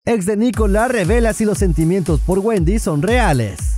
Ex de Nicola revela si los sentimientos por Wendy son reales.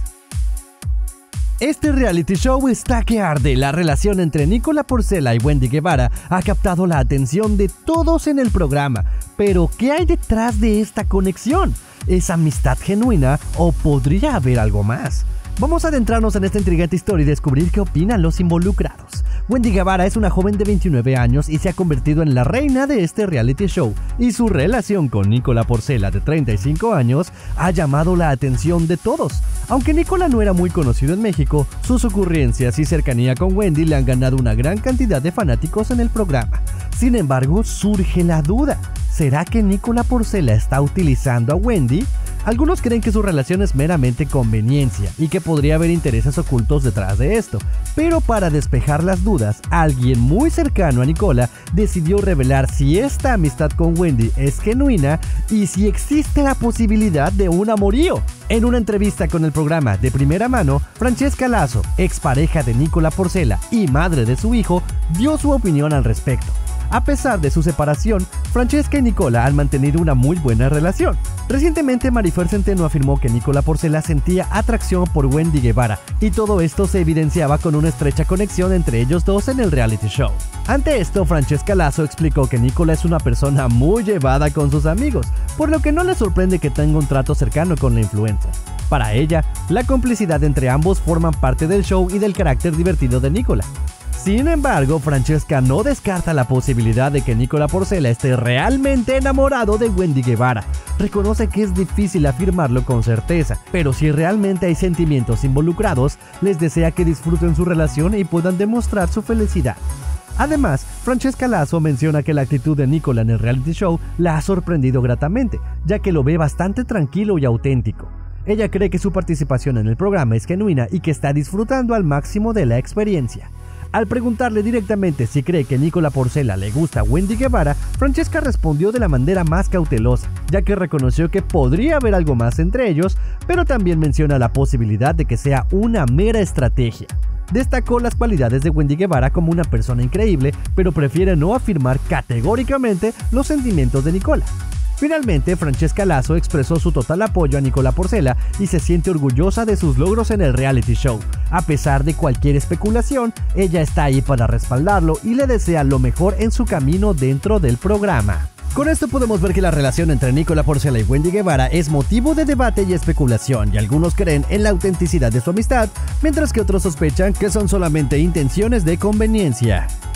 Este reality show está que arde. La relación entre Nicola Porcella y Wendy Guevara ha captado la atención de todos en el programa. Pero, ¿qué hay detrás de esta conexión? ¿Es amistad genuina o podría haber algo más? Vamos a adentrarnos en esta intrigante historia y descubrir qué opinan los involucrados. Wendy Guevara es una joven de 29 años y se ha convertido en la reina de este reality show, y su relación con Nicola Porcella, de 35 años, ha llamado la atención de todos. Aunque Nicola no era muy conocido en México, sus ocurrencias y cercanía con Wendy le han ganado una gran cantidad de fanáticos en el programa. Sin embargo, surge la duda: ¿será que Nicola Porcella está utilizando a Wendy? Algunos creen que su relación es meramente conveniencia y que podría haber intereses ocultos detrás de esto, pero para despejar las dudas, alguien muy cercano a Nicola decidió revelar si esta amistad con Wendy es genuina y si existe la posibilidad de un amorío. En una entrevista con el programa De Primera Mano, Francesca Lazo, expareja de Nicola Porcella y madre de su hijo, dio su opinión al respecto. A pesar de su separación, Francesca y Nicola han mantenido una muy buena relación. Recientemente, Marifer Centeno afirmó que Nicola Porcella sentía atracción por Wendy Guevara, y todo esto se evidenciaba con una estrecha conexión entre ellos dos en el reality show. Ante esto, Francesca Lazo explicó que Nicola es una persona muy llevada con sus amigos, por lo que no le sorprende que tenga un trato cercano con la influencer. Para ella, la complicidad entre ambos forman parte del show y del carácter divertido de Nicola. Sin embargo, Francesca no descarta la posibilidad de que Nicola Porcella esté realmente enamorado de Wendy Guevara. Reconoce que es difícil afirmarlo con certeza, pero si realmente hay sentimientos involucrados, les desea que disfruten su relación y puedan demostrar su felicidad. Además, Francesca Lazo menciona que la actitud de Nicola en el reality show la ha sorprendido gratamente, ya que lo ve bastante tranquilo y auténtico. Ella cree que su participación en el programa es genuina y que está disfrutando al máximo de la experiencia. Al preguntarle directamente si cree que Nicola Porcella le gusta a Wendy Guevara, Francesca respondió de la manera más cautelosa, ya que reconoció que podría haber algo más entre ellos, pero también menciona la posibilidad de que sea una mera estrategia. Destacó las cualidades de Wendy Guevara como una persona increíble, pero prefiere no afirmar categóricamente los sentimientos de Nicola. Finalmente, Francesca Lazo expresó su total apoyo a Nicola Porcella y se siente orgullosa de sus logros en el reality show. A pesar de cualquier especulación, ella está ahí para respaldarlo y le desea lo mejor en su camino dentro del programa. Con esto podemos ver que la relación entre Nicola Porcella y Wendy Guevara es motivo de debate y especulación, y algunos creen en la autenticidad de su amistad, mientras que otros sospechan que son solamente intenciones de conveniencia.